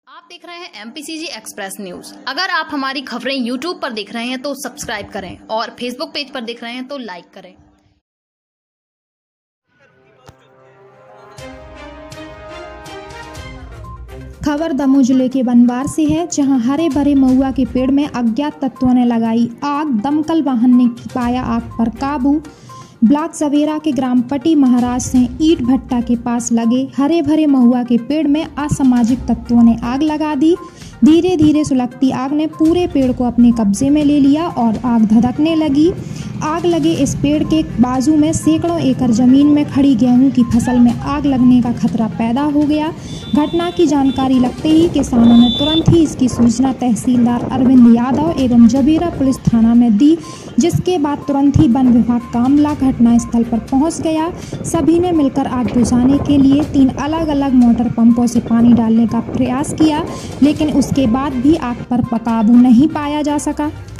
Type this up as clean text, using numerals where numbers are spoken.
आप देख रहे हैं MPCG एक्सप्रेस न्यूज। अगर आप हमारी खबरें YouTube पर देख रहे हैं तो सब्सक्राइब करें और Facebook पेज पर देख रहे हैं तो लाइक करें। खबर दमोह जिले के बनवार से है, जहां हरे भरे महुआ के पेड़ में अज्ञात तत्वों ने लगाई आग। दमकल वाहन ने पाया आग पर काबू। ब्लॉक सवेरा के ग्राम पटी महाराज से ईट भट्टा के पास लगे हरे भरे महुआ के पेड़ में असामाजिक तत्वों ने आग लगा दी। धीरे धीरे सुलगती आग ने पूरे पेड़ को अपने कब्जे में ले लिया और आग धधकने लगी। आग लगे इस पेड़ के बाजू में सैकड़ों एकड़ जमीन में खड़ी गेहूं की फसल में आग लगने का खतरा पैदा हो गया। घटना की जानकारी लगते ही किसानों ने तुरंत ही इसकी सूचना तहसीलदार अरविंद यादव एवं जबीरा पुलिस थाना में दी, जिसके बाद तुरंत ही वन विभाग का अमला घटनास्थल पर पहुंच गया। सभी ने मिलकर आग बुझाने के लिए 3 अलग अलग मोटर पंपों से पानी डालने का प्रयास किया, लेकिन उसके बाद भी आग पर काबू नहीं पाया जा सका।